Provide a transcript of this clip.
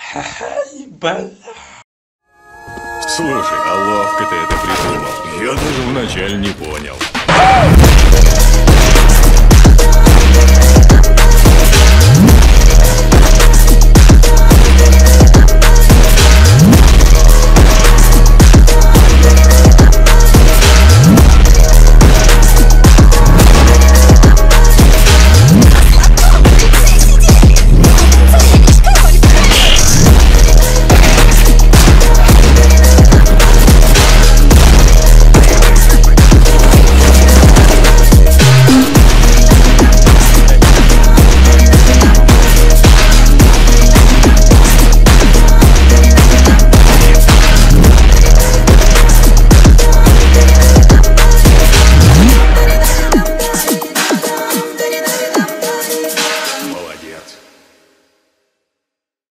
Слушай, а ловко ты это придумал. Я даже вначале не понял.